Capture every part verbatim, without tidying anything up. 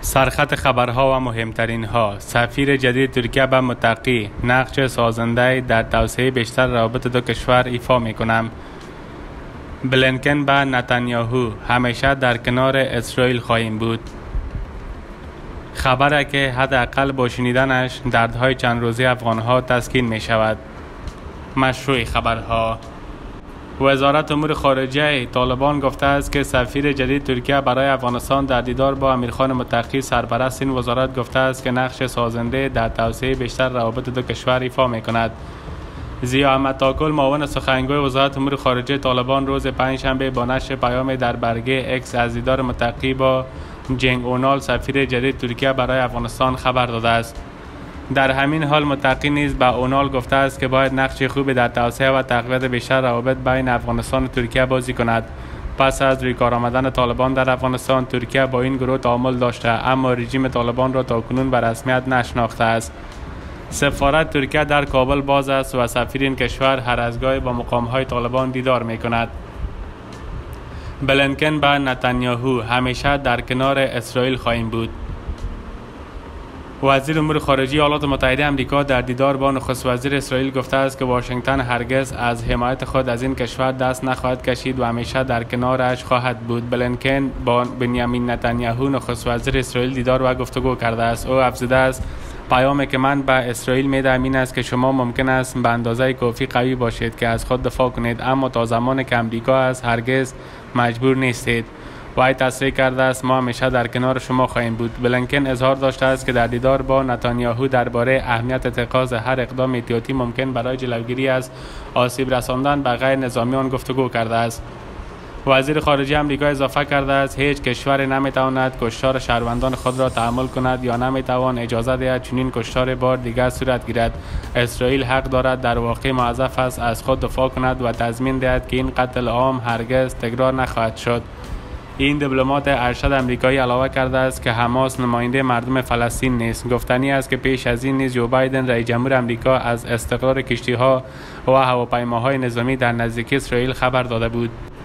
سرخط خبرها و مهمترین ها: سفیر جدید ترکیه به متقی نقش سازنده در توسعه بیشتر روابط دو کشور ایفا می کنم. بلینکن به نتانیاهو: همیشه در کنار اسرائیل خواهیم بود. خبره که حداقل با شنیدنش دردهای چند روزه افغانها تسکین می شود. مشروع خبرها: وزارت امور خارجه طالبان گفته است که سفیر جدید ترکیه برای افغانستان در دیدار با امیرخان متقی سرپرست این وزارت گفته است که نقش سازنده در توسعه بیشتر روابط دو کشور ایفا می کند. ضیا احمد تاکل، معاون سخنگوی وزارت امور خارجه طالبان، روز پنجشنبه با نشر پیام در برگه اکس از دیدار متقی با جنگ اونال سفیر جدید ترکیه برای افغانستان خبر داده است. در همین حال متقی نیز به اونال گفته است که باید نقش خوبی در توسعه و تقویت بیشتر روابط بین افغانستان و ترکیه بازی کند. پس از روی کار آمدن طالبان در افغانستان، ترکیه با این گروه تعامل داشته اما رژیم طالبان را تاکنون به رسمیت نشناخته است. سفارت ترکیه در کابل باز است و سفیر این کشور هر از گاهی با مقام‌های طالبان دیدار می کند. بلینکن به نتانیاهو: همیشه در کنار اسرائیل خواهیم بود. وزیر امور خارجه ایالات متحده آمریکا در دیدار با نخست وزیر اسرائیل گفته است که واشنگتن هرگز از حمایت خود از این کشور دست نخواهد کشید و همیشه در کنارش خواهد بود. بلینکن با بنیامین نتانیاهو نخست وزیر اسرائیل دیدار و گفتگو کرده است. او افزوده است: پیامی که من به اسرائیل میدهم این است که شما ممکن است به اندازه کافی قوی باشید که از خود دفاع کنید، اما تا زمانی که امریکا است هرگز مجبور نیستید. وی تصریح کرده است: ما همیشه در کنار شما خواهیم بود. بلینکن اظهار داشته است که در دیدار با نتانیاهو درباره اهمیت اتخاذ هر اقدام احتیاطی ممکن برای جلوگیری از آسیب رساندن به غیر نظامیان گفتگو کرده است. وزیر خارجه آمریکا اضافه کرده است: هیچ کشور نمیتواند کشتار شهروندان خود را تحمل کند یا نمیتوان اجازه دهد چنین کشتار بار دیگر صورت گیرد. اسرائیل حق دارد در واقع موظف است از خود دفاع کند و تضمین دهد که این قتل عام هرگز تکرار نخواهد شد. این دیپلمات ارشد آمریکایی علاوه کرده است که حماس نماینده مردم فلسطین نیست. گفتنی است که پیش از این نیز جو بایدن رئیس جمهور آمریکا از استقرار کشتی‌ها و هواپیماهای نظامی در نزدیکی اسرائیل خبر داده بود.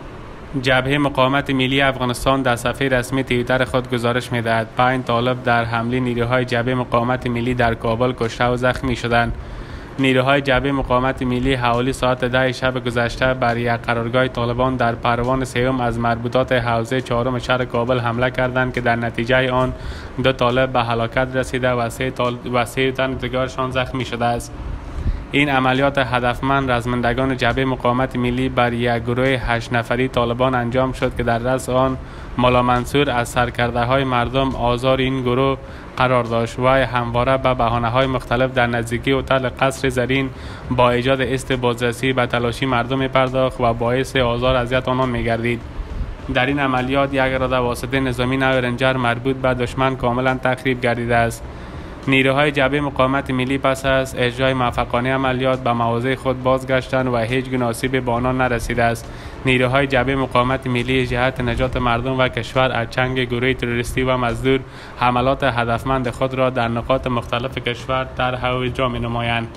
جبهه مقاومت ملی افغانستان در صفحه رسمی توییتر خود گزارش می‌دهد پنج طالب در حمله نیروهای جبهه مقاومت ملی در کابل کشته و زخمی شدند. نیروهای جبهه مقاومت ملی حوالی ساعت ده شب گذشته بر یک قرارگاه طالبان در پروان سیوم از مربوطات حوزه چهارم شهر کابل حمله کردند که در نتیجه آن دو طالب به هلاکت رسیده و سه طالب و سه تن دیگرشان زخمی شده است. این عملیات هدفمند رزمندگان جبهه مقاومت ملی بر یک گروه هشت نفری طالبان انجام شد که در رأس آن مولا منصور از سرکرده های مردم آزار این گروه قرار داشت. وی همواره به بهانه های مختلف در نزدیکی هتل قصر زرین با ایجاد است بازرسی به تلاشی مردم می پرداخت و باعث آزار اذیت آنان می گردید. در این عملیات یک اراده واسطه نظامی نوع رنجر مربوط به دشمن کاملا تخریب گردیده است. نیروهای جبهه مقاومت ملی پس از اجرای موفقانه عملیات به مواضع خود بازگشتند و هیچ گونه آسیبی به آنان نرسیده است. نیروهای جبهه مقاومت ملی جهت نجات مردم و کشور از چنگ گروه تروریستی و مزدور حملات هدفمند خود را در نقاط مختلف کشور طرح و اجرا می‌نمایند.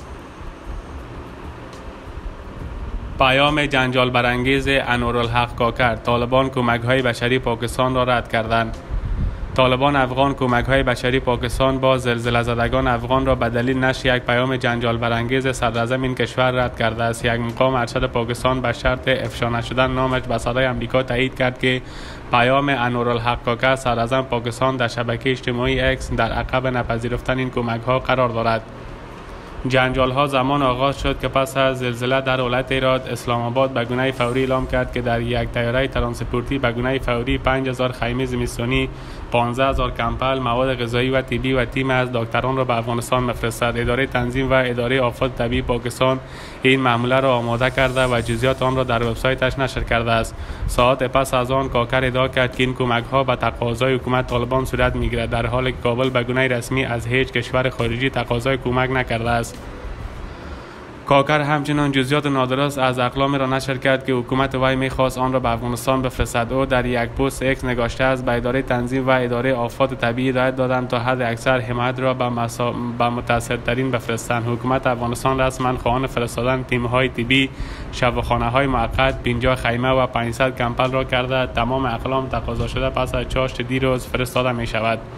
پیام جنجال برانگیز انورالحق کاکر: طالبان کمک‌های بشری پاکستان را رد کردند. طالبان افغان کمک‌های بشری پاکستان با زلزله زدگان افغان را به دلیل نشر یک پیام جنجال برانگیز صدراعظم این کشور رد کرده است. یک مقام ارشد پاکستان به شرط افشا نشدن نامش به صدای آمریکا تایید کرد که پیام انورالحق کاکر صدراعظم پاکستان در شبکه اجتماعی اکس در عقب نپذیرفتن این کمک‌ها قرار دارد. جنجال ها زمان آغاز شد که پس از زلزله در ولایت هرات اسلام آباد به گونه فوری اعلام کرد که در یک طیاره ترانسپورتی به گونه فوری پنج هزار خیمه زمستانی، پانزده هزار کمپل، مواد غذایی و طبی و تیم از دکتران را به افغانستان می‌فرستد. اداره تنظیم و اداره آفات طبیعی پاکستان این معامله را آماده کرده و جزئیات آن را در وبسایتش نشر کرده است. ساعت پس از آن کاکر ادعا کرد که این کمک‌ها به تقاضای حکومت طالبان صورت می‌گیرد، در حالی که کابل به گونه رسمی از هیچ کشور خارجی تقاضای کمک نکرده است. کاکر همچنان جزئیات نادرست از اقلامی را نشر کرد که حکومت وی می‌خواست آن را به افغانستان بفرستد. او در یک پست اکس نگاشته است: به اداره تنظیم و اداره آفات طبیعی هدایت دادند تا حد اکثر حمایت را به مسا... به متاثرترین بفرستند. حکومت افغانستان رسما خواهان فرستادن تیم‌های طبی، شفاخانه‌های موقت، پنجاه خیمه و پانصد کمپل را کرده. تمام اقلام تقاضا شده پس از چاشت دیروز فرستاده می‌شود.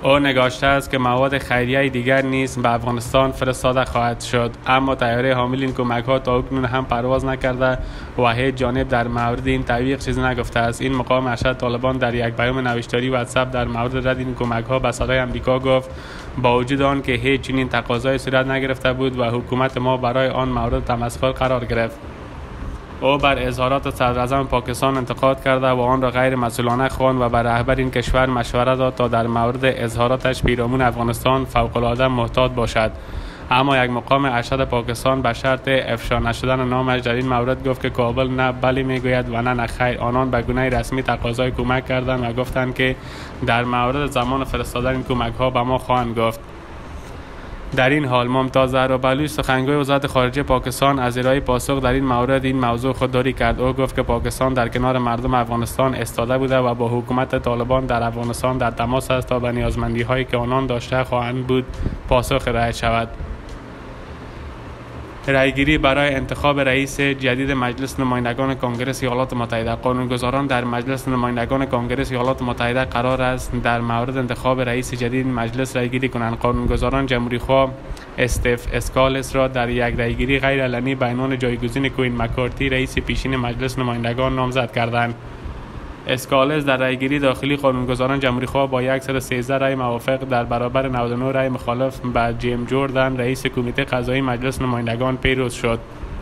او نگاشته است که مواد خیریه دیگر نیز به افغانستان فرستاده خواهد شد، اما طیاره حامل این کمک ها تا اکنون هم پرواز نکرده و هیچ جانب در مورد این توییق چیزی نگفته است. این مقام ارشد طالبان در یک پیام نوشتاری واتساپ در مورد رد این کمک ها به صدای آمریکا گفت با وجود آن که هیچ چنین تقاضای صورت نگرفته بود و حکومت ما برای آن مورد تمسخر قرار گرفت. او بر اظهارات صدراعظم پاکستان انتقاد کرده و آن را غیر مسئولانه خواند و بر رهبر این کشور مشوره داد تا در مورد اظهاراتش پیرامون افغانستان فوق‌العاده محتاط باشد. اما یک مقام ارشد پاکستان به شرط افشا نشدن نامش در این مورد گفت که کابل نه بلی میگوید و نه نه خیر. آنان به گونه رسمی تقاضای کمک کردند و گفتند که در مورد زمان فرستادن این کمک ها به ما خواهند گفت. در این حال ممتاز زهرا بلوچ سخنگوی وزارت خارجه پاکستان از ارائه پاسخ در این مورد این موضوع خودداری کرد. او گفت که پاکستان در کنار مردم افغانستان ایستاده بوده و با حکومت طالبان در افغانستان در تماس است تا به نیازمندی هایی که آنان داشته خواهند بود پاسخ ارائه شود. رایگیری برای انتخاب رئیس جدید مجلس نمایندگان کنگره ایالات متحده. قانونگذاران در مجلس نمایندگان کنگره ایالات متحده قرار است در مورد انتخاب رئیس جدید مجلس رایگیری کنند. قانونگذاران جمهوری‌خواه استیف اسکالس را در یک رایگیری غیر علنی به عنوان جایگزین کوین مکارتی رئیس پیشین مجلس نمایندگان نامزد کردند. اسکالس در رایگیری داخلی قانونگذاران جمهوری‌خواه با صد و سیزده رای موافق در برابر نود و نه رای مخالف به جیم جوردن رئیس کمیته قضایی مجلس نمایندگان پیروز شد.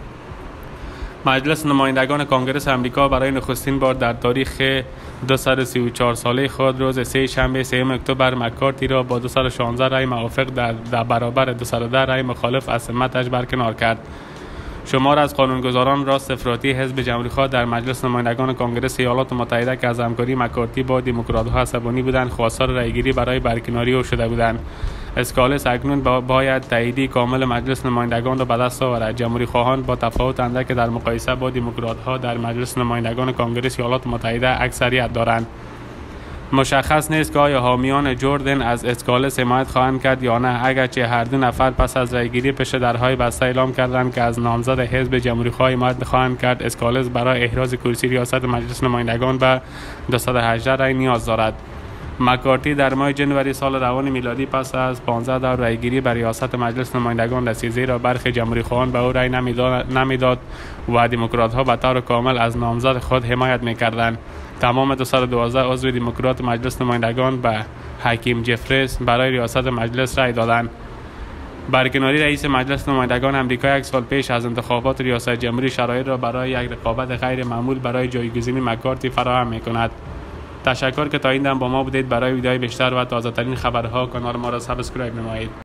مجلس نمایندگان کنگره آمریکا برای نخستین بار در تاریخ دویست و سی و چهار ساله خود روز سه شنبه سوم اکتبر مکارتی را با دویست و شانزده رای موافق در, در برابر دویست و ده رای مخالف از سمتش برکنار کرد. شمار از قانونگذاران راست افراطی حزب جمهوری‌خواه در مجلس نمایندگان کنگره ایالات متحده که از همکاری مکارتی با دموکرات‌ها عصبانی بودند خواستار رایگیری برای برکناری او شده بودند. اسکالس اکنون با باید تاییدی کامل مجلس نمایندگان را به دست آورد. جمهوری‌خواهان با تفاوت اندک در مقایسه با دموکرات‌ها در مجلس نمایندگان کنگره ایالات متحده اکثریت دارند. مشخص نیست که آیا حامیان جوردن از اسکالس حمایت خواهند کرد یا نه، اگرچه هر دو نفر پس از رایگیری پیش درهای بسته اعلام کردند که از نامزد حزب جمهوری‌خواه حمایت خواهند کرد. اسکالس برای احراز کرسی ریاست مجلس نمایندگان به دویست و هجده رای نیاز دارد. مکارتی در ماه جنوری سال روان میلادی پس از پانزده دور رایگیری بر ریاست مجلس نمایندگان رسید، زیرا برخی جمهوری‌خواهان به او رای نمیداد و دموکرات‌ها به طور کامل از نامزد خود حمایت می‌کردند. تمام دویست و دوازده عضو دموکرات مجلس نمایندگان به حکیم جفریس برای ریاست مجلس رای دادند. برکناری رئیس مجلس نمایندگان آمریکا یک سال پیش از انتخابات ریاست جمهوری شرایط را برای یک رقابت غیر معمول برای جایگزینی مکارتی فراهم می‌کند. تشکر که تا این دم با ما بودید. برای ویدیوهای بیشتر و تازه ترین خبرها کانال ما را سابسکرایب نمایید.